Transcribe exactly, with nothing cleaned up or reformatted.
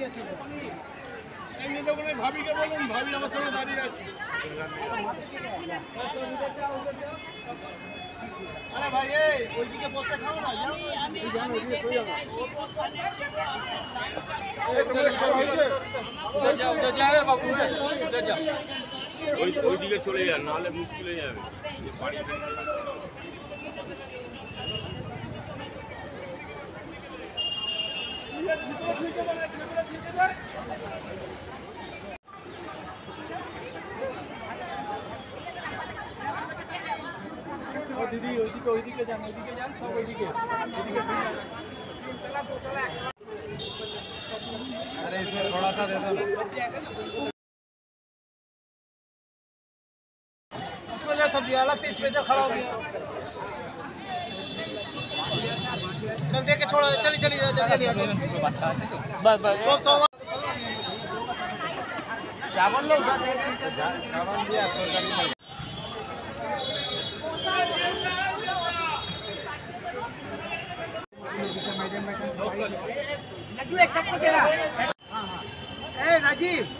भाभी के बोलून भाभी আমার সামনে দাঁড়িয়ে আছে আরে ভাই এই ওইদিকে বসে খাও না যাও আমি জানো ওইদিকে কই যাও এই তুমি উঠে যাও উঠে যাও বাবু উঠে যাও ওই ওইদিকে চলে যান নালে মুশকিল হয়ে যাবে এই পানি दीदी ओइदिके ओइदिके जान ओइदिके जान सब ओइदिके ओइदिके अरे इसमें थोड़ा सा दे दो ना उसमें ले सब्जी अलग से स्पेशल खड़ा हो गया चल देख के छोड़ो चली चली जल्दी जल्दी हटो बच्चा আছে তো बस बस सब सब चावल लो उधर दे चावल दिया तरकारी लड्डू एक सबको दे रहा हां हां ए राजीव